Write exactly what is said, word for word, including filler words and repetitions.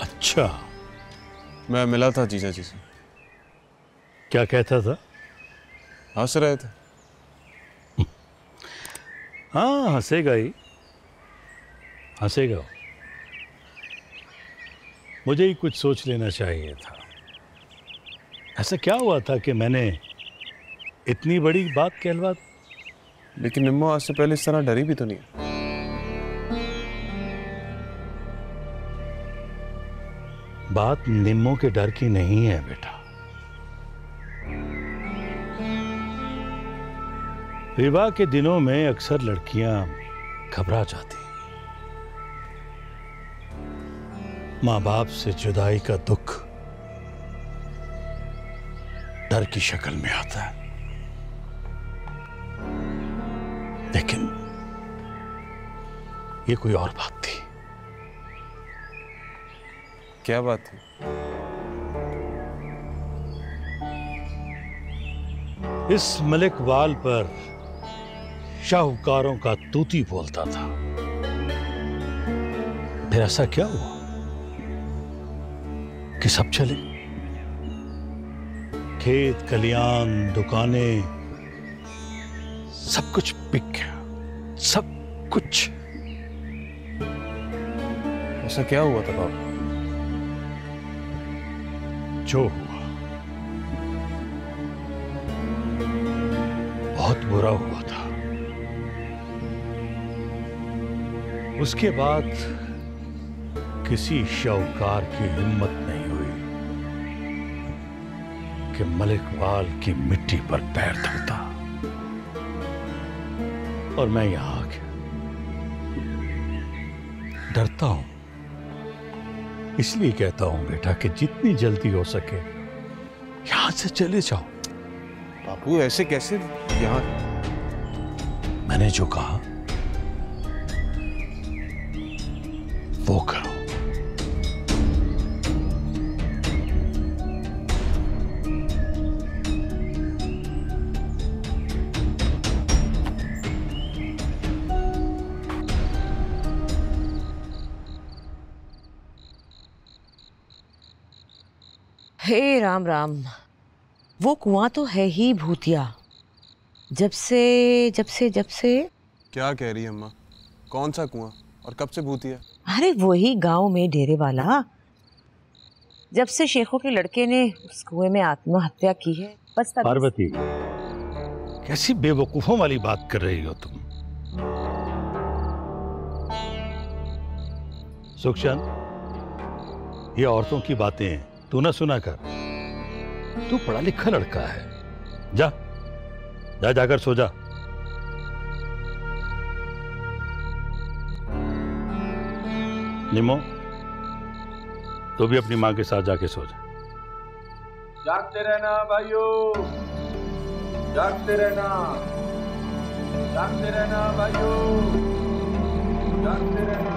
अच्छा, मैं मिला था जीजा जी से। क्या कहता था? हंस रहे थे। हाँ, हंसेगा ही, हंसेगा। मुझे ही कुछ सोच लेना चाहिए था। ऐसा क्या हुआ था कि मैंने इतनी बड़ी बात कहलवा दी? लेकिन निम्मो आज से पहले इस तरह डरी भी तो नहीं। बात निम्मो के डर की नहीं है बेटा। विवाह के दिनों में अक्सर लड़कियां घबरा जाती, मां बाप से जुदाई का दुख डर की शक्ल में आता है। लेकिन ये कोई और बात थी। क्या बात थी? इस मलिक वाल पर शाहूकारों का तूती बोलता था। फिर ऐसा क्या हुआ कि सब चले? खेत खलियान दुकानें सब कुछ बिक गया, सब कुछ। ऐसा क्या हुआ था बाबा? जो हुआ बहुत बुरा हुआ था। उसके बाद किसी शाहूकार की हिम्मत नहीं हुई कि मलिक वाल की मिट्टी पर पैर धरता। और मैं यहां आ गया। डरता हूं, इसलिए कहता हूं बेटा कि जितनी जल्दी हो सके यहां से चले जाओ। बापू ऐसे कैसे? यहां मैंने जो कहा वो करो। हे राम राम, वो कुआं तो है ही भूतिया। जब से जब से जब से क्या कह रही है अम्मा? कौन सा कुआं और कब से भूतिया? अरे वही गांव में डेरे वाला। जब से शेखों के लड़के ने उस कुएं में आत्महत्या की है, बस तब। पार्वती, कैसी बेवकूफों वाली बात कर रही हो तुम? सुखचंद, ये औरतों की बातें तू ना सुना कर। तू पढ़ा लिखा लड़का है। जा जा जाकर सो जा। निमो, तू भी अपनी मां के साथ जाके सो जा। जागते रहना भाइयों, जागते रहना, जागते रहना भाइयों, जागते रहना।